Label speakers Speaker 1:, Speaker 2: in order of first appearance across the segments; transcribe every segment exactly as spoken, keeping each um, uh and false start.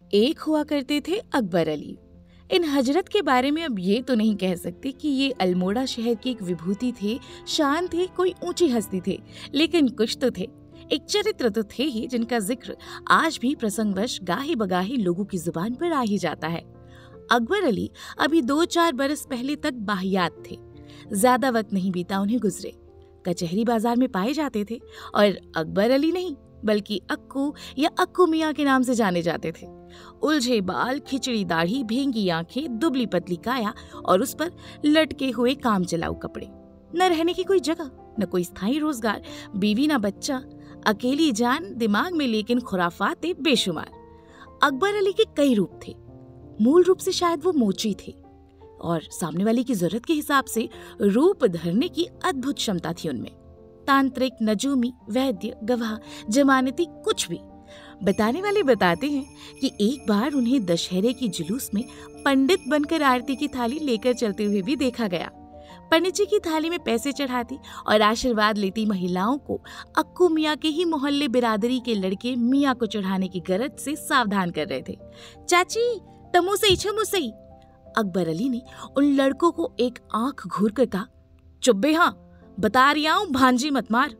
Speaker 1: एक हुआ करते थे अकबर अली। इन हजरत के बारे में अब ये तो नहीं कह सकते कि ये अल्मोड़ा शहर की एक विभूति थे, शान थे, कोई ऊंची हस्ती थे, लेकिन कुछ तो थे, एक चरित्र तो थे ही जिनका जिक्र आज भी प्रसंगवश गाहे बगाहे लोगों की जुबान पर आ ही जाता है। अकबर अली अभी दो चार बरस पहले तक बाहियात थे। ज्यादा वक्त नहीं बीता उन्हें गुजरे, कचहरी बाजार में पाए जाते थे और अकबर अली नहीं बल्कि अक्कू या अक्कू मियाँ के नाम से जाने जाते थे। उलझे बाल, खिचड़ी दाढ़ी, भेंगी आंखें, दुबली पतली काया और उस पर लटके हुए काम चलाऊ कपड़े। न रहने की कोई जगह, न कोई स्थायी रोजगार, बीवी न बच्चा, अकेली जान, दिमाग में लेकिन खुराफाते बेशुमार। अकबर अली के कई रूप थे। मूल रूप से शायद वो मोची थे और सामने वाले की जरूरत के हिसाब से रूप धरने की अद्भुत क्षमता थी उनमें। तांत्रिक, नजूमी, वैद्य, गवाह, जमानती, कुछ भी। बताने वाले बताते हैं कि एक बार उन्हें दशहरे की जुलूस में पंडित बनकर आरती की थाली लेकर चलते हुए भी देखा गया। पंडित जी की थाली में पैसे चढ़ाती और आशीर्वाद लेती महिलाओं को अक्कू मियाँ के ही मोहल्ले बिरादरी के लड़के मियाँ को चढ़ाने की गरज से सावधान कर रहे थे। चाची तमु सही छमु सही। अकबर अली ने उन लड़कों को एक आंख घूर कर कहा, चुप बे, हाँ बता रही हूं, भांजी मत मार।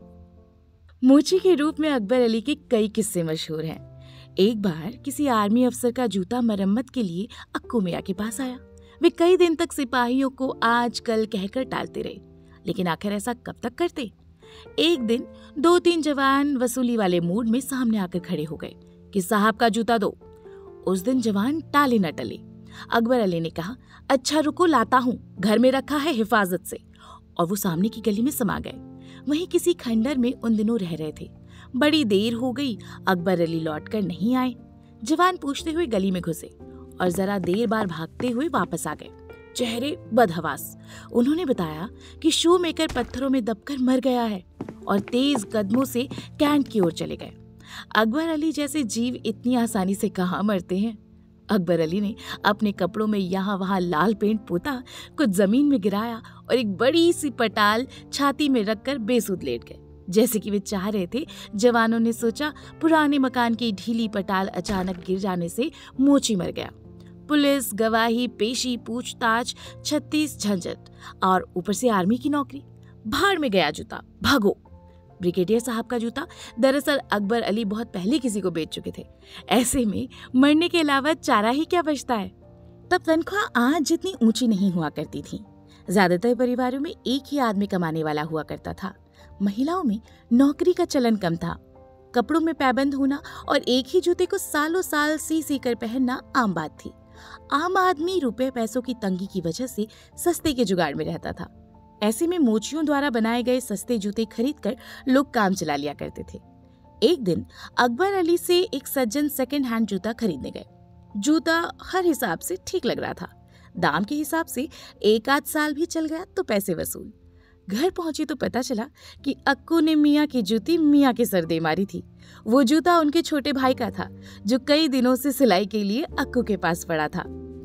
Speaker 1: मोची के रूप में अकबर अली के कई किस्से मशहूर हैं। एक बार किसी आर्मी अफसर का जूता मरम्मत के लिए अक्कू मियाँ के पास आया। वे कई दिन तक सिपाहियों को आज कल कहकर टालते रहे, लेकिन आखिर ऐसा कब तक करते। एक दिन दो तीन जवान वसूली वाले मूड में सामने आकर खड़े हो गए कि साहब का जूता दो। उस दिन जवान टाले न टले। अकबर अली ने कहा, अच्छा रुको लाता हूँ, घर में रखा है हिफाजत से, और वो सामने की गली में समा गए। वहीं किसी खंडर में उन दिनों रह रहे थे। बड़ी देर हो गई, अकबर अली लौटकर नहीं आए। जवान पूछते हुए गली में घुसे और जरा देर बार भागते हुए वापस आ गए, चेहरे बदहवास। उन्होंने बताया कि शू मेकर पत्थरों में दबकर मर गया है और तेज कदमों से कैंट की ओर चले गए। अकबर अली जैसे जीव इतनी आसानी से कहाँ मरते हैं। अकबर अली ने अपने कपड़ों में यहाँ वहाँ लाल पेंट पोता, कुछ जमीन में गिराया और एक बड़ी सी पटाल छाती में रखकर बेसुध लेट गए। जैसे कि वे चाह रहे थे। जवानों ने सोचा पुराने मकान की ढीली पटाल अचानक गिर जाने से मोची मर गया। पुलिस, गवाही, पेशी, पूछताछ, छत्तीस झंझट और ऊपर से आर्मी की नौकरी। भाड़ में गया जूता, भागो। ब्रिगेडियर साहब का जूता दरअसल अकबर अली बहुत पहले किसी को बेच चुके थे। ऐसे में मरने के अलावा चारा ही क्या बचता है। तब तनख्वाह आज जितनी ऊंची नहीं हुआ करती थी। ज्यादातर परिवारों में एक ही आदमी कमाने वाला हुआ करता था। महिलाओं में नौकरी का चलन कम था। कपड़ों में पाबंद होना और एक ही जूते को सालों साल सी सी कर पहनना आम बात थी। आम आदमी रुपए पैसों की तंगी की वजह से सस्ते के जुगाड़ में रहता था। ऐसे में मोचियों द्वारा बनाए गए सस्ते जूते खरीदकर लोग काम चला लिया करते थे। एक दिन अकबर अली से एक सज्जन सेकंड हैंड जूता खरीदने गए। जूता हर हिसाब से ठीक लग रहा था। दाम के हिसाब से एक आध साल भी चल गया तो पैसे वसूल। घर पहुंचे तो पता चला कि अक्कू ने मियाँ की जूती मियाँ के सर दे मारी थी। वो जूता उनके छोटे भाई का था जो कई दिनों से सिलाई के लिए अक्कू के पास पड़ा था।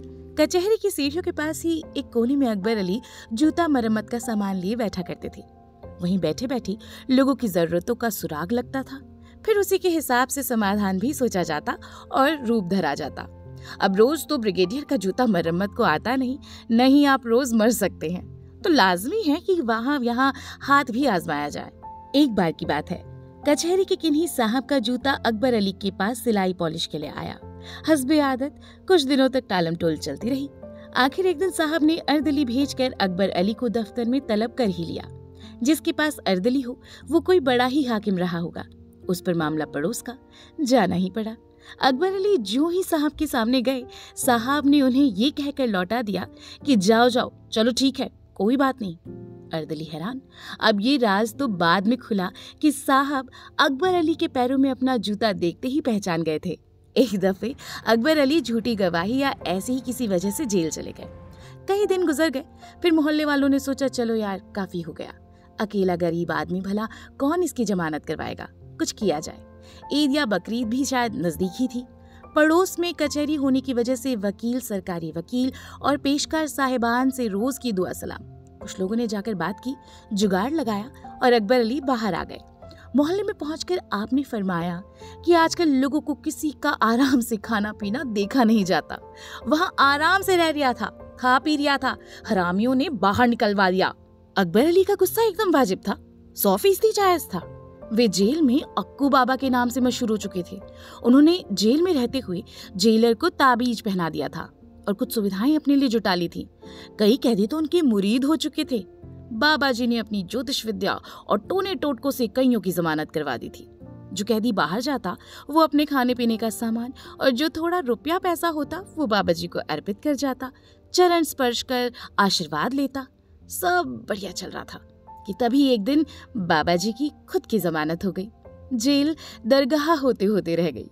Speaker 1: कचहरी की सीढ़ियों के पास ही एक कोने में अकबर अली जूता मरम्मत का सामान लिए बैठा करते थे। वहीं बैठे बैठे लोगों की जरूरतों का सुराग लगता था। फिर उसी के हिसाब से समाधान भी सोचा जाता और रूप धरा जाता। अब रोज तो ब्रिगेडियर का जूता मरम्मत को आता नहीं, नहीं आप रोज मर सकते हैं, तो लाजमी है कि वहाँ यहाँ हाथ भी आजमाया जाए। एक बार की बात है, कचहरी के किन्हीं साहब का जूता अकबर अली के पास सिलाई पॉलिश के लिए आया। हस्बे आदत कुछ दिनों तक टालम टोल चलती रही। आखिर एक दिन साहब ने अर्दली भेजकर अकबर अली को दफ्तर में तलब कर ही लिया। जिसके पास अर्दली हो वो कोई बड़ा ही हाकिम रहा होगा। उस पर मामला पड़ोस का, जाना ही पड़ा। अकबर अली जो ही साहब के सामने गए, साहब ने उन्हें ये कहकर लौटा दिया कि जाओ जाओ, चलो ठीक है, कोई बात नहीं। अर्दली हैरान। अब ये राज तो बाद में खुला कि साहब अकबर अली के पैरों में अपना जूता देखते ही पहचान गए थे। एक दफे अकबर अली झूठी गवाही या ऐसे ही किसी वजह से जेल चले गए। कई दिन गुजर गए। फिर मोहल्ले वालों ने सोचा चलो यार काफी हो गया, अकेला गरीब आदमी भला कौन इसकी जमानत करवाएगा, कुछ किया जाए। ईद या बकरीद भी शायद नजदीक ही थी। पड़ोस में कचहरी होने की वजह से वकील, सरकारी वकील और पेशकार साहिबान से रोज की दुआ सलाम। कुछ लोगों ने जाकर बात की, जुगाड़ लगाया और अकबर अली बाहर आ गए। मोहल्ले में पहुंचकर आपने फरमाया कि आजकल लोगों को किसी का आराम से खाना पीना देखा नहीं जाता। वहां आराम से रह रिया था, खा पी रिया था, हरामियों ने बाहर निकलवा दिया। अकबर अली का गुस्सा एकदम वाजिब था, सौ फीसदी जायज था। वे जेल में अक्कू बाबा के नाम से मशहूर हो चुके थे। उन्होंने जेल में रहते हुए जेलर को ताबीज पहना दिया था और कुछ सुविधाएं अपने लिए जुटा ली थी। कई कैदी तो उनके मुरीद हो चुके थे। बाबा जी ने अपनी ज्योतिष विद्या और टोने टोटकों से कईयों की जमानत करवा दी थी। जो कैदी बाहर जाता वो अपने खाने पीने का सामान और जो थोड़ा रुपया पैसा होता वो बाबा जी को अर्पित कर जाता, चरण स्पर्श कर आशीर्वाद लेता। सब बढ़िया चल रहा था कि तभी एक दिन बाबा जी की खुद की जमानत हो गई। जेल दरगाह होते होते रह गई।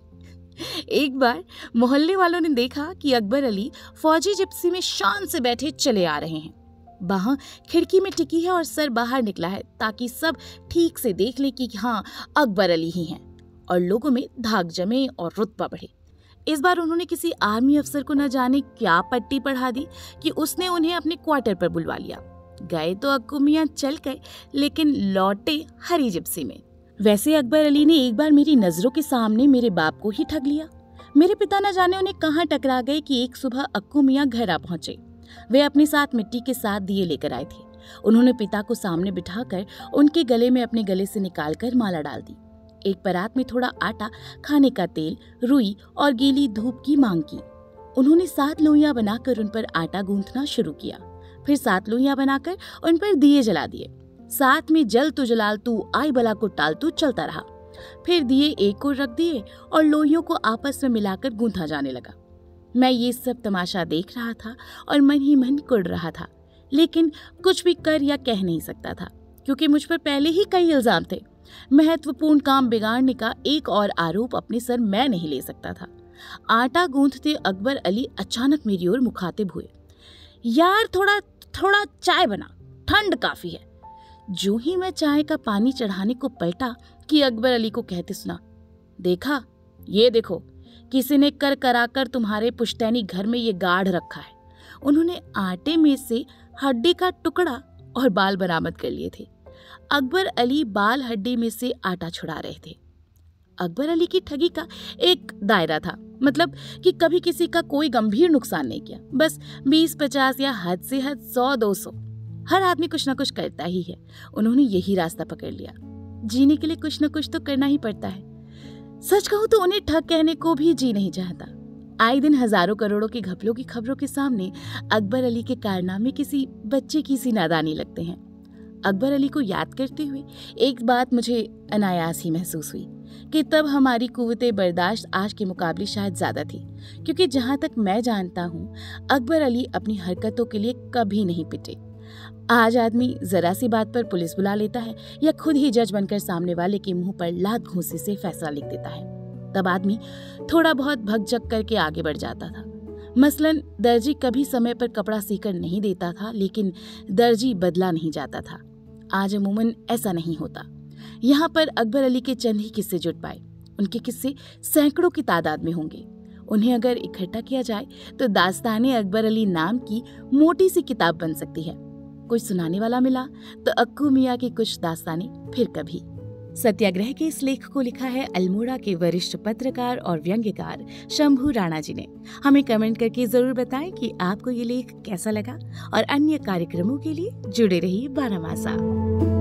Speaker 1: एक बार मोहल्ले वालों ने देखा कि अकबर अली फौजी जिप्सी में शान से बैठे चले आ रहे हैं। बाह खिड़की में टिकी है और सर बाहर निकला है ताकि सब ठीक से देख ले कि हाँ अकबर अली ही हैं और लोगों में धाक जमे और रुतबा बढ़े। इस बार उन्होंने किसी आर्मी अफसर को न जाने क्या पट्टी पढ़ा दी कि उसने उन्हें अपने क्वार्टर पर बुलवा लिया। गए तो अक्कू मियां चल गए, लेकिन लौटे हरी जिप्सी में। वैसे अकबर अली ने एक बार मेरी नजरों के सामने मेरे बाप को ही ठग लिया। मेरे पिता न जाने उन्हें कहाँ टकरा गए कि एक सुबह अक्कू मियां घर आ पहुंचे। वे अपने साथ मिट्टी के साथ दिए लेकर आए थे। उन्होंने पिता को सामने बिठाकर उनके गले में अपने गले से निकालकर माला डाल दी। एक परात में थोड़ा आटा, खाने का तेल, रुई और गीली धूप की मांग की। उन्होंने सात लोइयां बनाकर उन पर आटा गूंथना शुरू किया। फिर सात लोइयां बनाकर उन पर दिए जला दिए। साथ में जल तू जलाल तू आई बला को टाल तू चलता रहा। फिर दिए एक ओर रख दिए और लोइयों को आपस में मिलाकर गूंथा जाने लगा। मैं ये सब तमाशा देख रहा था और मन ही मन कुढ़ रहा था, लेकिन कुछ भी कर या कह नहीं सकता था क्योंकि मुझ पर पहले ही कई इल्जाम थे। महत्वपूर्ण काम बिगाड़ने का एक और आरोप अपने सर मैं नहीं ले सकता था। आटा गूंथते अकबर अली अचानक मेरी ओर मुखातिब हुए। यार थोड़ा थोड़ा चाय बना, ठंड काफी है। जो ही मैं चाय का पानी चढ़ाने को पलटा कि अकबर अली को कहते सुना, देखा ये देखो किसी ने कर कराकर तुम्हारे पुश्तैनी घर में ये गाढ़ रखा है। उन्होंने आटे में से हड्डी का टुकड़ा और बाल बरामद कर लिए थे। अकबर अली बाल हड्डी में से आटा छुड़ा रहे थे। अकबर अली की ठगी का एक दायरा था, मतलब कि कभी किसी का कोई गंभीर नुकसान नहीं किया। बस बीस पचास या हद से हद सौ दो सौ। हर आदमी कुछ ना कुछ करता ही है। उन्होंने यही रास्ता पकड़ लिया। जीने के लिए कुछ ना कुछ तो करना ही पड़ता है। सच कहूं तो उन्हें ठग कहने को भी जी नहीं चाहता। आए दिन हजारों करोड़ों के घपलों की खबरों के सामने अकबर अली के कारनामे किसी बच्चे की सी नादानी लगते हैं। अकबर अली को याद करते हुए एक बात मुझे अनायास ही महसूस हुई कि तब हमारी कुव्वते बर्दाश्त आज के मुकाबले शायद ज्यादा थी, क्योंकि जहां तक मैं जानता हूं अकबर अली अपनी हरकतों के लिए कभी नहीं पिटे। आज आदमी जरा सी बात पर पुलिस बुला लेता है या खुद ही जज बनकर सामने वाले के मुंह पर लात घूंसे से फैसला लिख देता है। तब आदमी थोड़ा बहुत भगजग करके आगे बढ़ जाता था। मसलन दर्जी कभी समय पर कपड़ा सीकर नहीं देता था, लेकिन दर्जी बदला नहीं जाता था। आज अमूमन ऐसा नहीं होता। यहाँ पर अकबर अली के चंद ही किस्से जुट पाए। उनके किस्से सैकड़ों की तादाद में होंगे। उन्हें अगर इकट्ठा किया जाए तो दास्ताने अकबर अली नाम की मोटी सी किताब बन सकती है। कोई सुनाने वाला मिला तो अक्कू मियां की कुछ दास्ताने फिर कभी। सत्याग्रह के इस लेख को लिखा है अल्मोड़ा के वरिष्ठ पत्रकार और व्यंग्यकार शंभू राणा जी ने। हमें कमेंट करके जरूर बताएं कि आपको ये लेख कैसा लगा और अन्य कार्यक्रमों के लिए जुड़े रहिए बारहमासा।